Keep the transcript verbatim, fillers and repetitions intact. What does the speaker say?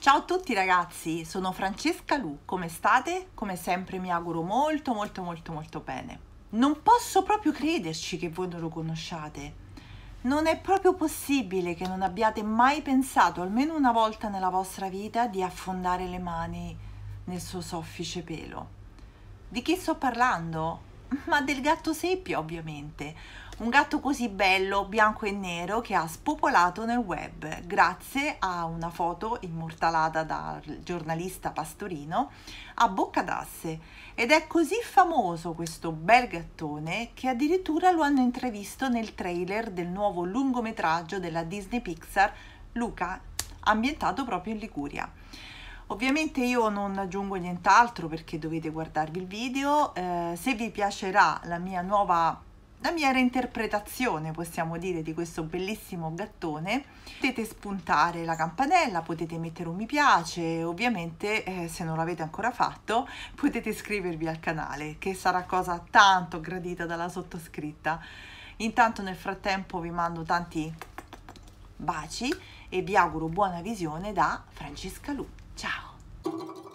Ciao a tutti ragazzi, sono Francesca Lu, come state? Come sempre mi auguro molto molto molto molto bene. Non posso proprio crederci che voi non lo conosciate. Non è proprio possibile che non abbiate mai pensato, almeno una volta nella vostra vita, di affondare le mani nel suo soffice pelo. Di chi sto parlando? Ma del gatto seppia, ovviamente. Un gatto così bello, bianco e nero, che ha spopolato nel web grazie a una foto immortalata dal giornalista Pastorino a bocca d'asse. Ed è così famoso questo bel gattone che addirittura lo hanno intravisto nel trailer del nuovo lungometraggio della Disney Pixar, Luca, ambientato proprio in Liguria. Ovviamente io non aggiungo nient'altro perché dovete guardarvi il video. Eh, se vi piacerà la mia nuova, la mia reinterpretazione, possiamo dire, di questo bellissimo gattone, potete spuntare la campanella, potete mettere un mi piace, ovviamente eh, se non l'avete ancora fatto potete iscrivervi al canale, che sarà cosa tanto gradita dalla sottoscritta. Intanto nel frattempo vi mando tanti baci e vi auguro buona visione da Francesca Lu. Ciao!